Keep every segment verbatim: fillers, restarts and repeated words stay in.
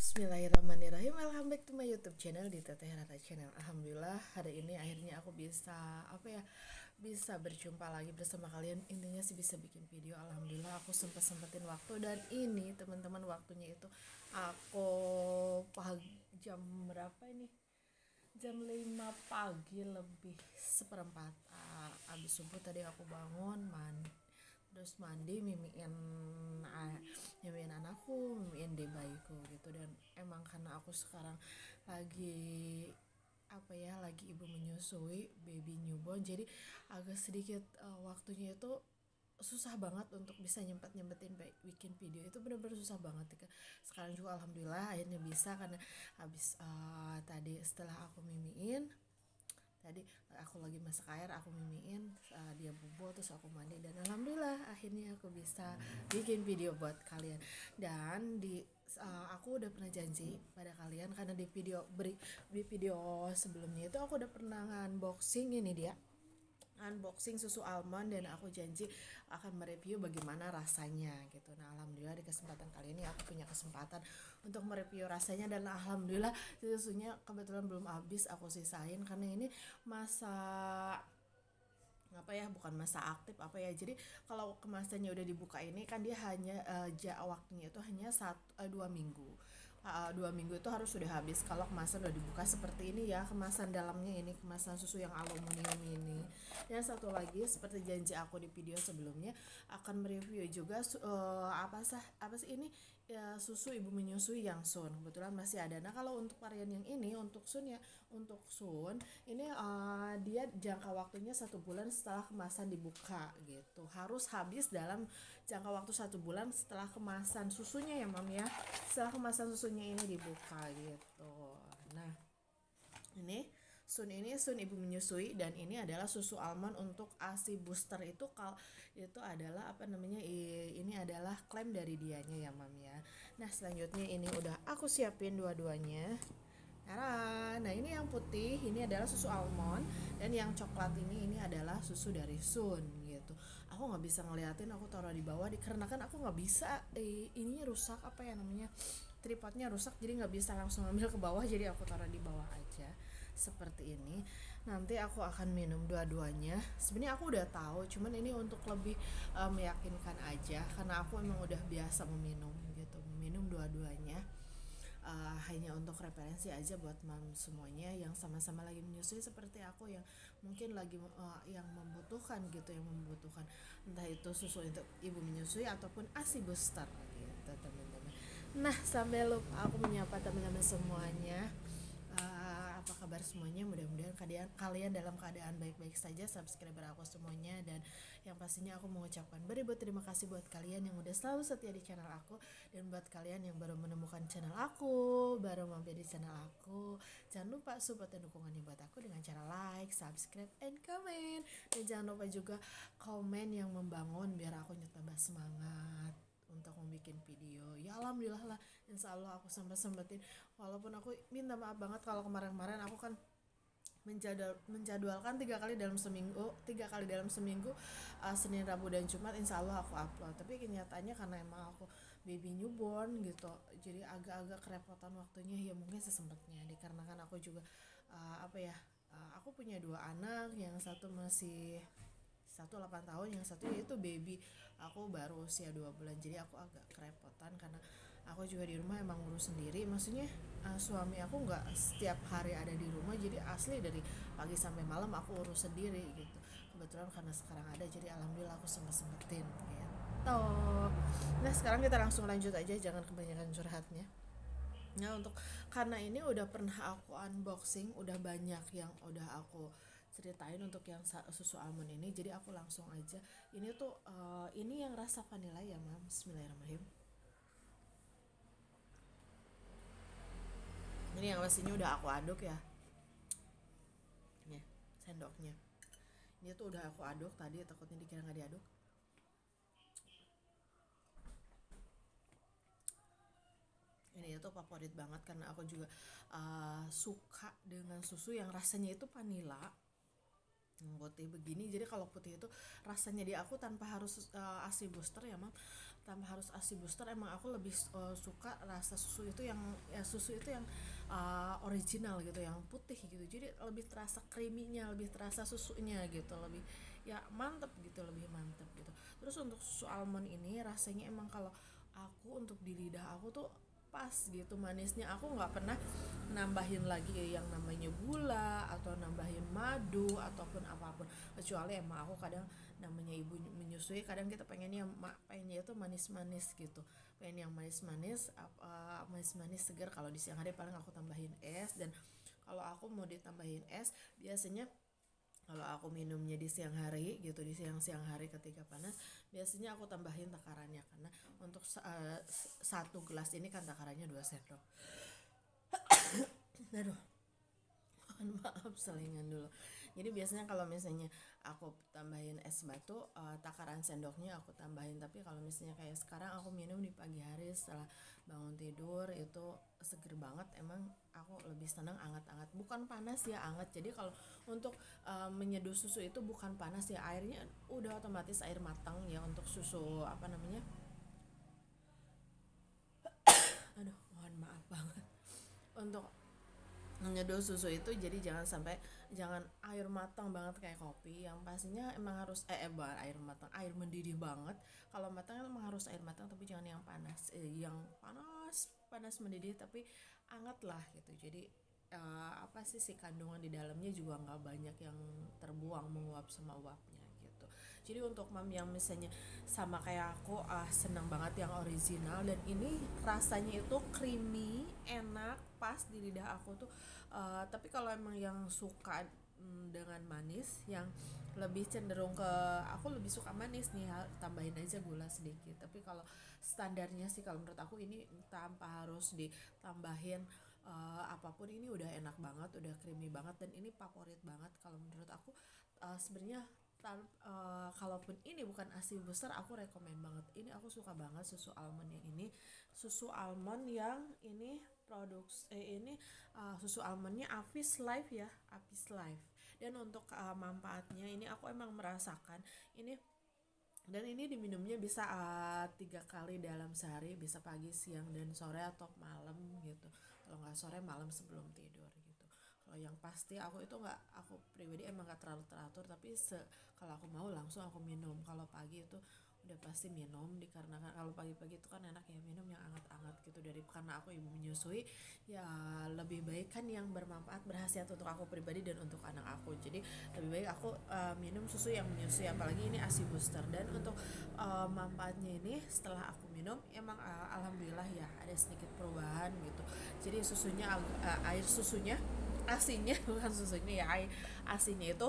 Bismillahirrahmanirrahim. Welcome back to my YouTube channel di Teteh Rara Channel. Alhamdulillah hari ini akhirnya aku bisa apa ya bisa berjumpa lagi bersama kalian. Intinya sih bisa bikin video. Alhamdulillah aku sempet sempetin waktu, dan ini teman-teman waktunya itu aku pagi jam berapa ini? Jam lima pagi lebih seperempat. Ah, abis subuh tadi aku bangun mandi, terus mandi, mimiin ah, mimiin anakku, mimiin de bayiku gitu. Dan emang karena aku sekarang lagi apa ya lagi ibu menyusui baby newborn, jadi agak sedikit uh, waktunya itu susah banget untuk bisa nyempet nyempetin bikin video. Itu benar-benar susah banget ya. Sekarang juga alhamdulillah akhirnya bisa, karena habis uh, tadi setelah aku mimiin, tadi aku lagi masak air, aku mimiin, uh, dia bubuk, terus aku mandi, dan alhamdulillah akhirnya aku bisa bikin video buat kalian. Dan di uh, aku udah pernah janji pada kalian, karena di video beri di video sebelumnya itu aku udah pernah unboxing ini dia unboxing susu almond, dan aku janji akan mereview bagaimana rasanya gitu. Nah alhamdulillah di kesempatan kali ini aku punya kesempatan untuk mereview rasanya, dan alhamdulillah susunya kebetulan belum habis, aku sisain karena ini masa apa ya bukan masa aktif apa ya. Jadi kalau kemasannya udah dibuka ini kan dia hanya uh, ja, waktunya itu hanya satu uh, dua minggu. Uh, dua minggu itu harus sudah habis kalau kemasan udah dibuka seperti ini ya, kemasan dalamnya ini, kemasan susu yang aluminium ini. Dan satu lagi, seperti janji aku di video sebelumnya, akan mereview juga uh, apa sih apa sih ini ya, susu ibu menyusui yang Sun, kebetulan masih ada. Nah kalau untuk varian yang ini, untuk Sun ya, untuk Sun ini uh, dia jangka waktunya satu bulan setelah kemasan dibuka gitu, harus habis dalam jangka waktu satu bulan setelah kemasan susunya ya mam ya, setelah kemasan susunya ini dibuka gitu. Nah ini Sun ini Sun ibu menyusui, dan ini adalah susu almond untuk ASI booster. Itu kal itu adalah apa namanya ini adalah klaim dari dianya ya mam ya. Nah selanjutnya ini udah aku siapin dua-duanya. Nah ini yang putih ini adalah susu almond, dan yang coklat ini ini adalah susu dari Sun gitu. Aku nggak bisa ngeliatin, aku taruh di bawah dikarenakan aku nggak bisa eh, ininya rusak, apa ya namanya, tripodnya rusak, jadi nggak bisa langsung ambil ke bawah, jadi aku taruh di bawah aja seperti ini. Nanti aku akan minum dua-duanya. Sebenarnya aku udah tahu, cuman ini untuk lebih uh, meyakinkan aja, karena aku emang udah biasa meminum gitu, meminum dua-duanya. Uh, hanya untuk referensi aja buat mam semuanya yang sama-sama lagi menyusui seperti aku, yang mungkin lagi uh, yang membutuhkan gitu, yang membutuhkan entah itu susu untuk ibu menyusui ataupun ASI booster gitu teman-teman. Nah sampai lupa aku menyapa teman-teman semuanya. Uh, apa kabar semuanya, mudah-mudahan kalian kalian dalam keadaan baik-baik saja, subscriber aku semuanya. Dan yang pastinya aku mengucapkan beribu terima kasih buat kalian yang udah selalu setia di channel aku, dan buat kalian yang baru menemukan channel aku, baru mampir di channel aku, jangan lupa support dan dukungannya buat aku dengan cara like, subscribe, and comment. Dan jangan lupa juga komen yang membangun biar aku tambah semangat untuk membuat video. Ya alhamdulillah lah, insya Allah aku sempat sempetin, walaupun aku minta maaf banget kalau kemarin-kemarin aku kan menjadwal menjadwalkan tiga kali dalam seminggu tiga kali dalam seminggu uh, Senin, Rabu, dan Jumat insya Allah aku upload. Tapi kenyataannya karena emang aku baby newborn gitu, jadi agak-agak kerepotan waktunya ya, mungkin sesempatnya dikarenakan aku juga uh, apa ya uh, aku punya dua anak, yang satu masih satu delapan tahun, yang satu itu baby aku baru usia dua bulan, jadi aku agak kerepotan karena aku juga di rumah emang ngurus sendiri. Maksudnya uh, suami aku nggak setiap hari ada di rumah, jadi asli dari pagi sampai malam aku urus sendiri gitu. Kebetulan karena sekarang ada, jadi alhamdulillah aku sempet sempetin gitu. Nah sekarang kita langsung lanjut aja, jangan kebanyakan curhatnya. Nah untuk karena ini udah pernah aku unboxing, udah banyak yang udah aku ceritain untuk yang susu almond ini, jadi aku langsung aja. Ini tuh uh, ini yang rasa vanilla ya mam. Bismillahirrahmanirrahim. Ini yang pastinya udah aku aduk ya, nih sendoknya. Ini tuh udah aku aduk tadi, takutnya dikira nggak diaduk. Ini tuh favorit banget karena aku juga uh, suka dengan susu yang rasanya itu vanilla putih begini. Jadi kalau putih itu rasanya di aku tanpa harus uh, ASI booster ya mam, tanpa harus ASI booster, emang aku lebih uh, suka rasa susu itu yang ya susu itu yang uh, original gitu, yang putih gitu, jadi lebih terasa creamy-nya, lebih terasa susunya gitu, lebih ya mantep gitu, lebih mantep gitu. Terus untuk susu almond ini rasanya emang kalau aku untuk di lidah aku tuh pas gitu manisnya, aku nggak pernah nambahin lagi yang namanya gula atau nambahin madu ataupun apapun, kecuali emang aku kadang namanya ibu menyusui, kadang kita pengennya mak pengennya itu manis-manis gitu, pengen yang manis-manis uh, manis-manis segar. Kalau di siang hari paling aku tambahin es, dan kalau aku mau ditambahin es biasanya kalau aku minumnya di siang hari gitu, di siang-siang hari ketika panas, biasanya aku tambahin takarannya, karena untuk uh, satu gelas ini kan takarannya dua sendok. Aduh, mohon maaf selingan dulu. Jadi biasanya kalau misalnya aku tambahin es batu, uh, takaran sendoknya aku tambahin. Tapi kalau misalnya kayak sekarang aku minum di pagi hari setelah bangun tidur, itu seger banget. Emang aku lebih senang anget-anget, bukan panas ya, anget. Jadi kalau untuk uh, menyeduh susu itu bukan panas ya, airnya udah otomatis air matang ya untuk susu apa namanya. Aduh, mohon maaf banget. Untuk menyeduh susu itu jadi jangan sampai jangan air matang banget kayak kopi, yang pastinya emang harus eh, eh air matang, air mendidih banget. Kalau matang emang harus air matang, tapi jangan yang panas, eh, yang panas panas mendidih tapi anget lah gitu. Jadi uh, apa sih si kandungan di dalamnya juga nggak banyak yang terbuang menguap sama uapnya gitu. Jadi untuk mam yang misalnya sama kayak aku, ah senang banget yang original, dan ini rasanya itu creamy, enak, pas di lidah aku tuh. Uh, tapi kalau emang yang suka mm, dengan manis, yang lebih cenderung ke, aku lebih suka manis nih, tambahin aja gula sedikit. Tapi kalau standarnya sih kalau menurut aku ini tanpa harus ditambahin uh, apapun, ini udah enak banget, udah creamy banget, dan ini favorit banget kalau menurut aku. Uh, sebenarnya uh, kalaupun ini bukan ASI booster, aku rekomen banget. Ini aku suka banget susu almond yang ini, susu almond yang ini produk eh, ini uh, susu almondnya Avis Life ya, Avis Life. Dan untuk uh, manfaatnya ini aku emang merasakan ini, dan ini diminumnya bisa uh, tiga kali dalam sehari, bisa pagi, siang, dan sore atau malam gitu. Kalau nggak sore, malam sebelum tidur gitu. Kalau yang pasti aku itu nggak, aku pribadi emang nggak terlalu teratur, tapi se kalau aku mau langsung aku minum. Kalau pagi itu udah pasti minum, dikarenakan kalau pagi-pagi itu kan enak ya minum yang hangat-hangat gitu, dari karena aku ibu menyusui ya, lebih baik kan yang bermanfaat, berkhasiat untuk aku pribadi dan untuk anak aku. Jadi lebih baik aku uh, minum susu yang menyusui, apalagi ini ASI booster. Dan untuk uh, manfaatnya ini setelah aku minum emang uh, alhamdulillah ya ada sedikit perubahan gitu. Jadi susunya uh, air susunya asinya bukan susunya ya, air asinya itu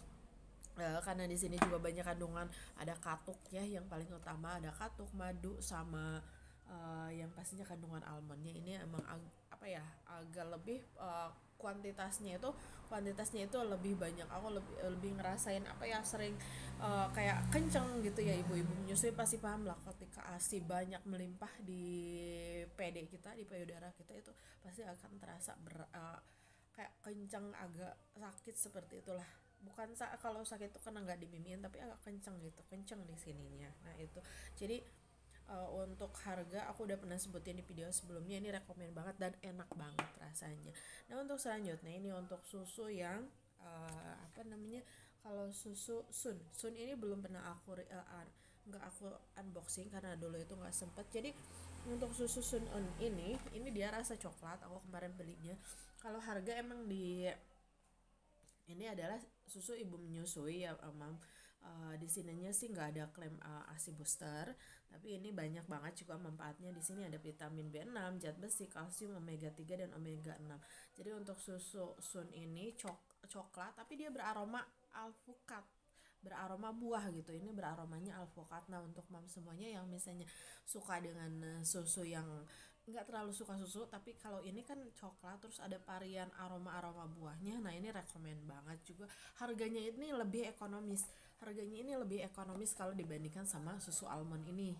Uh, karena di sini juga banyak kandungan, ada katuknya yang paling utama, ada katuk, madu, sama uh, yang pastinya kandungan almondnya. Ini emang ag- apa ya, agak lebih uh, kuantitasnya itu kuantitasnya itu lebih banyak. Aku lebih lebih ngerasain apa ya, sering uh, kayak kenceng gitu ya, ibu-ibu menyusui pasti paham lah, ketika ASI banyak melimpah di P D kita, di payudara kita, itu pasti akan terasa ber, uh, kayak kenceng, agak sakit seperti itulah. Bukan sa- kalau sakit itu karena nggak dimimiin, tapi agak kenceng gitu, kenceng di sininya. Nah itu jadi uh, untuk harga aku udah pernah sebutin di video sebelumnya, ini rekomen banget dan enak banget rasanya. Nah untuk selanjutnya ini untuk susu yang uh, apa namanya, kalau susu Sun Sun ini belum pernah aku uh, nggak aku unboxing karena dulu itu nggak sempet. Jadi untuk susu Sun On ini ini dia rasa coklat, aku kemarin belinya. Kalau harga emang di ini adalah susu ibu menyusui ya, mam. Uh, di sininya sih nggak ada klaim uh, ASI booster, tapi ini banyak banget juga manfaatnya. Di sini ada vitamin B enam, zat besi, kalsium, omega tiga, dan omega enam. Jadi untuk susu Sun ini cok coklat, tapi dia beraroma alpukat, beraroma buah gitu. Ini beraromanya alpukat. Nah untuk mam semuanya yang misalnya suka dengan susu yang nggak terlalu suka susu, tapi kalau ini kan coklat terus ada varian aroma-aroma buahnya, nah ini rekomen banget juga. Harganya ini lebih ekonomis, harganya ini lebih ekonomis kalau dibandingkan sama susu almond ini.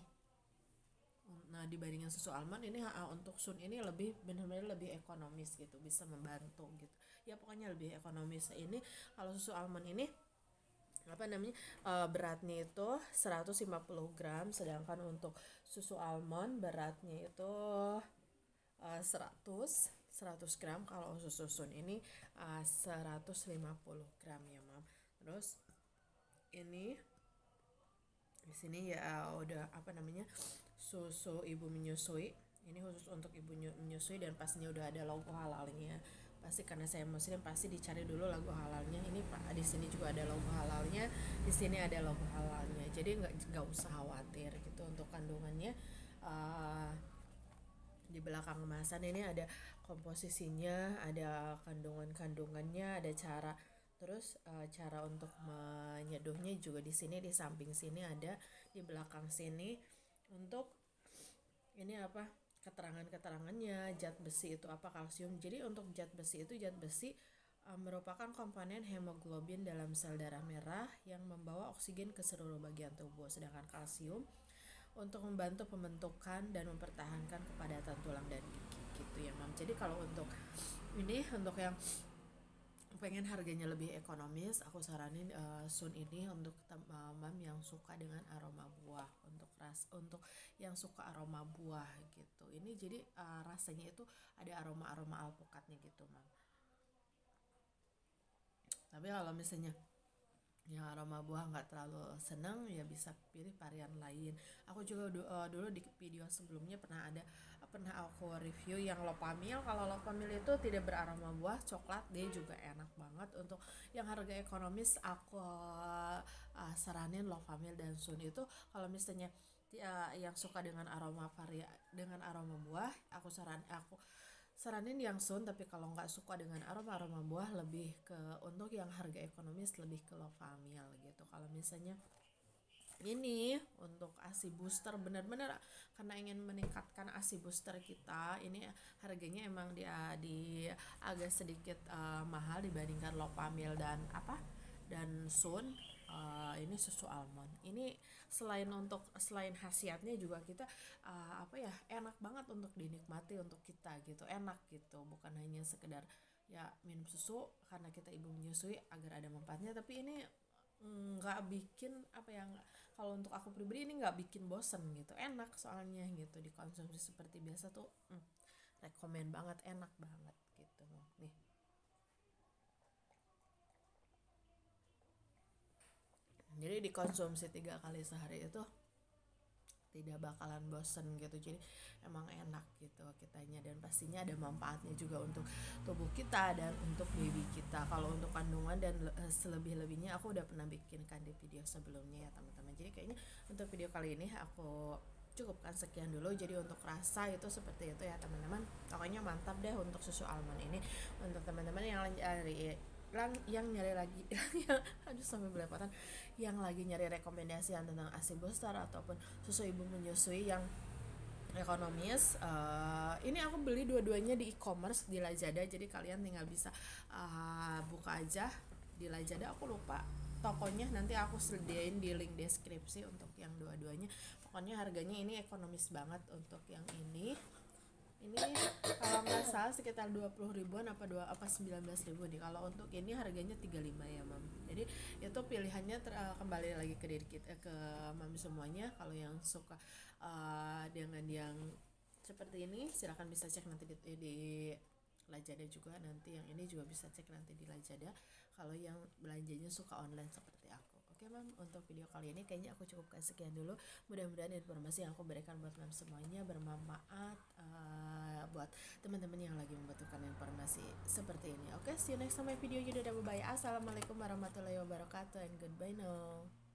Nah dibandingkan susu almond ini, uh, untuk Sun ini lebih benar-benar lebih ekonomis gitu, bisa membantu gitu ya, pokoknya lebih ekonomis. Ini kalau susu almond ini apa namanya uh, beratnya itu seratus lima puluh gram, sedangkan untuk susu almond beratnya itu uh, seratus seratus gram. Kalau susu sun ini uh, seratus lima puluh gram ya mam. Terus ini di sini ya udah apa namanya susu ibu menyusui, ini khusus untuk ibu menyusui dan pastinya udah ada logo halalnya. Pasti karena saya muslim pasti dicari dulu logo halalnya. Ini pak di sini juga ada logo halalnya, di sini ada logo halalnya, jadi nggak nggak usah khawatir gitu untuk kandungannya. uh, di belakang kemasan ini ada komposisinya, ada kandungan-kandungannya, ada cara. Terus uh, cara untuk menyeduhnya juga di sini, di samping sini ada, di belakang sini untuk ini apa keterangan-keterangannya, zat besi itu apa, kalsium. Jadi untuk zat besi itu zat besi uh, merupakan komponen hemoglobin dalam sel darah merah yang membawa oksigen ke seluruh bagian tubuh, sedangkan kalsium untuk membantu pembentukan dan mempertahankan kepadatan tulang dan gigi gitu ya mam. Jadi kalau untuk ini untuk yang pengen harganya lebih ekonomis, aku saranin uh, Sun ini untuk teman-teman yang suka dengan aroma buah, untuk ras untuk yang suka aroma buah gitu. Ini jadi uh, rasanya itu ada aroma-aroma alpukatnya gitu mam. Tapi kalau misalnya yang aroma buah nggak terlalu seneng ya bisa pilih varian lain. Aku juga du- uh, dulu di video sebelumnya pernah ada pernah aku review yang Lopamil. Kalau Lopamil itu tidak beraroma buah, coklat, dia juga enak banget. Untuk yang harga ekonomis aku uh, uh, saranin Lopamil dan Sun itu. Kalau misalnya uh, yang suka dengan aroma varia dengan aroma buah, aku saran aku saranin yang Sun. Tapi kalau nggak suka dengan aroma-aroma buah, lebih ke untuk yang harga ekonomis lebih ke Lovamil gitu. Kalau misalnya ini untuk A S I booster benar-benar karena ingin meningkatkan A S I booster kita, ini harganya emang dia di agak sedikit uh, mahal dibandingkan Lovamil dan apa dan Sun. Uh, ini susu almond ini selain untuk selain khasiatnya juga kita uh, apa ya enak banget untuk dinikmati untuk kita gitu, enak gitu, bukan hanya sekedar ya minum susu karena kita ibu menyusui agar ada manfaatnya, tapi ini nggak bikin apa ya nggak, kalau untuk aku pribadi ini nggak bikin bosen gitu, enak soalnya gitu dikonsumsi seperti biasa tuh. hmm, rekomen banget, enak banget gitu nih. Jadi dikonsumsi tiga kali sehari itu tidak bakalan bosen gitu, jadi emang enak gitu kitanya, dan pastinya ada manfaatnya juga untuk tubuh kita dan untuk baby kita. Kalau untuk kandungan dan uh, selebih-lebihnya aku udah pernah bikinkan di video sebelumnya ya teman-teman. Jadi kayaknya untuk video kali ini aku cukupkan sekian dulu. Jadi untuk rasa itu seperti itu ya teman-teman, pokoknya mantap deh untuk susu almond ini. Untuk teman-teman yang cari yang nyari lagi yang aduh sampai belepotan, yang lagi nyari rekomendasi tentang A S I booster ataupun susu ibu menyusui yang ekonomis, uh, ini aku beli dua-duanya di e-commerce di Lazada, jadi kalian tinggal bisa uh, buka aja di Lazada. Aku lupa tokonya, nanti aku sediain di link deskripsi untuk yang dua-duanya. Pokoknya harganya ini ekonomis banget untuk yang ini. Ini kalau nggak salah sekitar dua puluh ribuan apa dua apa sembilan belas ribu nih. Kalau untuk ini harganya tiga puluh lima ya mam. Jadi itu pilihannya ter, uh, kembali lagi ke diri kita, ke mami semuanya. Kalau yang suka uh, dengan yang seperti ini silahkan bisa cek nanti di, di Lazada juga. Nanti yang ini juga bisa cek nanti di Lazada kalau yang belanjanya suka online seperti aku. Oke mam, untuk video kali ini kayaknya aku cukupkan sekian dulu. Mudah-mudahan informasi yang aku berikan buat mam semuanya bermanfaat uh, buat teman-teman yang lagi membutuhkan informasi seperti ini. Oke, see you next time my video. Yaudah, bye bye. Assalamualaikum warahmatullahi wabarakatuh and goodbye now.